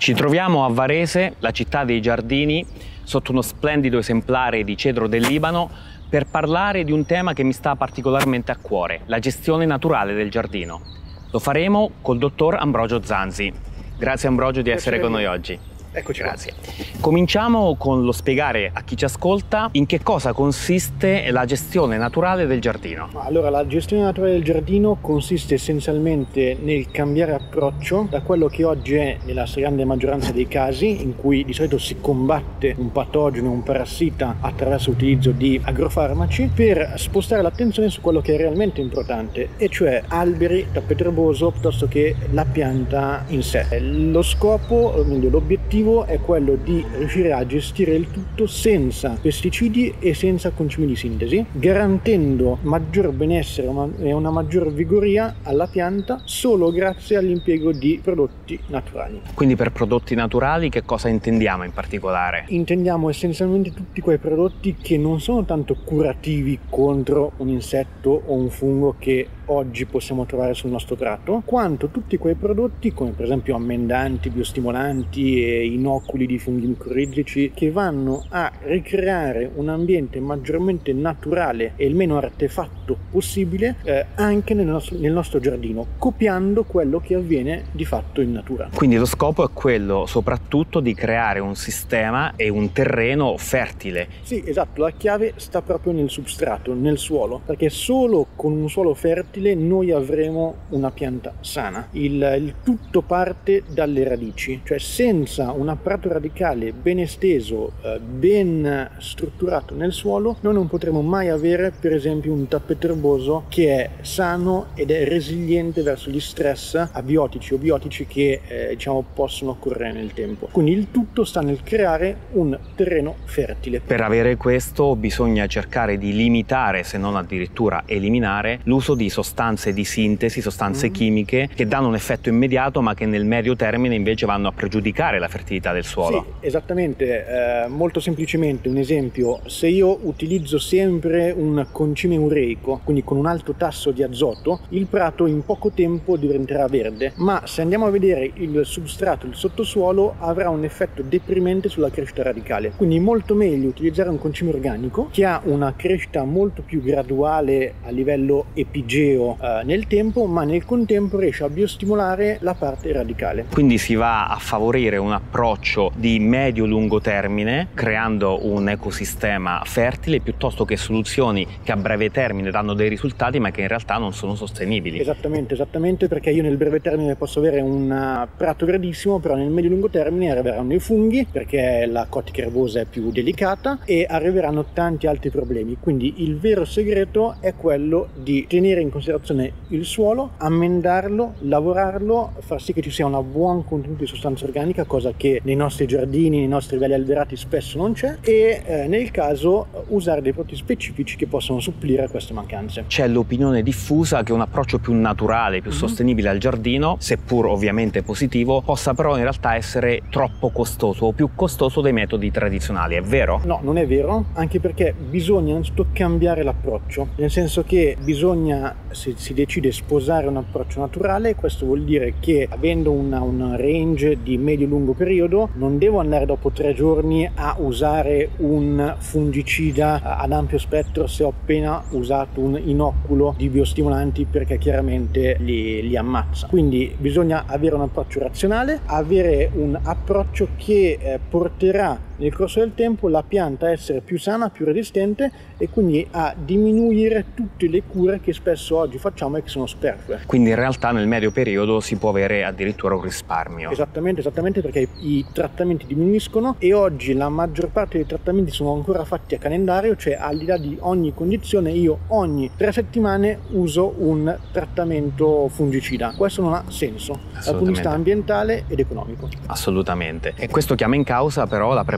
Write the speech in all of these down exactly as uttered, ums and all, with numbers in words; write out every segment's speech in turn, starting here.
Ci troviamo a Varese, la città dei giardini, sotto uno splendido esemplare di cedro del Libano, per parlare di un tema che mi sta particolarmente a cuore, la gestione naturale del giardino. Lo faremo col dottor Ambrogio Zanzi. Grazie Ambrogio di essere con noi oggi. Eccoci. Grazie. Cominciamo con lo spiegare a chi ci ascolta in che cosa consiste la gestione naturale del giardino. Allora, la gestione naturale del giardino consiste essenzialmente nel cambiare approccio da quello che oggi è nella stragrande maggioranza dei casi, in cui di solito si combatte un patogeno, un parassita attraverso l'utilizzo di agrofarmaci, per spostare l'attenzione su quello che è realmente importante, e cioè alberi, tappeto erboso, piuttosto che la pianta in sé. Lo scopo, quindi l'obiettivo, è quello di riuscire a gestire il tutto senza pesticidi e senza concimi di sintesi, garantendo maggior benessere e una maggior vigoria alla pianta solo grazie all'impiego di prodotti naturali. Quindi per prodotti naturali che cosa intendiamo in particolare? Intendiamo essenzialmente tutti quei prodotti che non sono tanto curativi contro un insetto o un fungo che oggi possiamo trovare sul nostro prato, quanto tutti quei prodotti come per esempio ammendanti, biostimolanti e inoculi di funghi micorrizici, che vanno a ricreare un ambiente maggiormente naturale e il meno artefatto possibile eh, anche nel nostro, nel nostro giardino, copiando quello che avviene di fatto in natura. Quindi lo scopo è quello soprattutto di creare un sistema e un terreno fertile. Sì, esatto, la chiave sta proprio nel substrato, nel suolo, perché solo con un suolo fertile noi avremo una pianta sana. Il, il tutto parte dalle radici, cioè senza un apparato radicale ben esteso, eh, ben strutturato nel suolo, noi non potremo mai avere per esempio un tappeto erboso che è sano ed è resiliente verso gli stress abiotici o biotici che eh, diciamo possono occorrere nel tempo. Quindi il tutto sta nel creare un terreno fertile. Per avere questo bisogna cercare di limitare, se non addirittura eliminare, l'uso di sostanze di sintesi, sostanze mm. chimiche che danno un effetto immediato ma che nel medio termine invece vanno a pregiudicare la fertilità del suolo. Sì, esattamente. Eh, molto semplicemente un esempio: se io utilizzo sempre un concime ureico, quindi con un alto tasso di azoto, il prato in poco tempo diventerà verde, ma se andiamo a vedere il substrato, il sottosuolo, avrà un effetto deprimente sulla crescita radicale. Quindi molto meglio utilizzare un concime organico che ha una crescita molto più graduale a livello epigeo eh, nel tempo, ma nel contempo riesce a biostimolare la parte radicale. Quindi si va a favorire un approccio di medio-lungo termine, creando un ecosistema fertile piuttosto che soluzioni che a breve termine danno dei risultati ma che in realtà non sono sostenibili. Esattamente, esattamente, perché io nel breve termine posso avere un prato verdissimo, però nel medio-lungo termine arriveranno i funghi, perché la cotica erbosa è più delicata, e arriveranno tanti altri problemi. Quindi il vero segreto è quello di tenere in considerazione il suolo, ammendarlo, lavorarlo, far sì che ci sia un buon contenuto di sostanza organica, cosa che nei nostri giardini, nei nostri viali alberati spesso non c'è, e eh, nel caso usare dei prodotti specifici che possono supplire a queste mancanze. C'è l'opinione diffusa che un approccio più naturale, più mm-hmm. sostenibile al giardino, seppur ovviamente positivo, possa però in realtà essere troppo costoso o più costoso dei metodi tradizionali. È vero? No, non è vero, anche perché bisogna innanzitutto cambiare l'approccio, nel senso che bisogna, se si decide sposare un approccio naturale, questo vuol dire che avendo una, una range di medio-lungo periodo non devo andare dopo tre giorni a usare un fungicida ad ampio spettro se ho appena usato un inoculo di biostimolanti, perché chiaramente li, li ammazza. Quindi bisogna avere un approccio razionale, avere un approccio che eh, porterà nel corso del tempo la pianta a essere più sana, più resistente, e quindi a diminuire tutte le cure che spesso oggi facciamo e che sono superflue. Quindi in realtà nel medio periodo si può avere addirittura un risparmio. Esattamente, esattamente, perché i trattamenti diminuiscono e oggi la maggior parte dei trattamenti sono ancora fatti a calendario, cioè al di là di ogni condizione io ogni tre settimane uso un trattamento fungicida. Questo non ha senso dal punto di vista ambientale ed economico. Assolutamente. E questo chiama in causa però la preparazione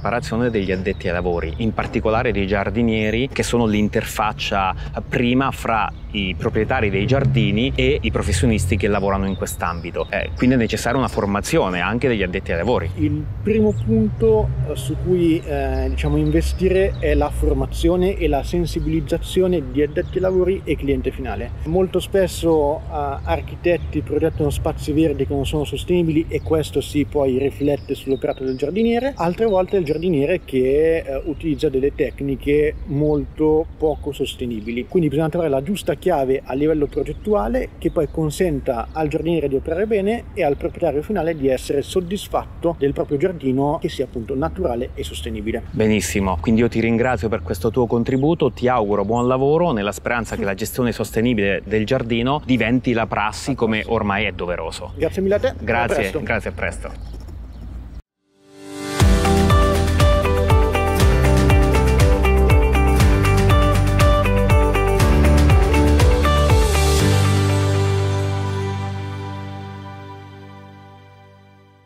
preparazione degli addetti ai lavori, in particolare dei giardinieri, che sono l'interfaccia prima fra i proprietari dei giardini e i professionisti che lavorano in quest'ambito. Eh, quindi è necessaria una formazione anche degli addetti ai lavori. Il primo punto su cui eh, diciamo investire è la formazione e la sensibilizzazione di addetti ai lavori e cliente finale. Molto spesso eh, architetti progettano spazi verdi che non sono sostenibili e questo si poi riflette sull'operato del giardiniere. Altre volte è il giardiniere che eh, utilizza delle tecniche molto poco sostenibili. Quindi bisogna trovare la giusta chiave a livello progettuale che poi consenta al giardiniere di operare bene e al proprietario finale di essere soddisfatto del proprio giardino, che sia appunto naturale e sostenibile. Benissimo, quindi io ti ringrazio per questo tuo contributo, ti auguro buon lavoro nella speranza che la gestione sostenibile del giardino diventi la prassi come ormai è doveroso. Grazie mille a te. Grazie, a presto. grazie, a presto.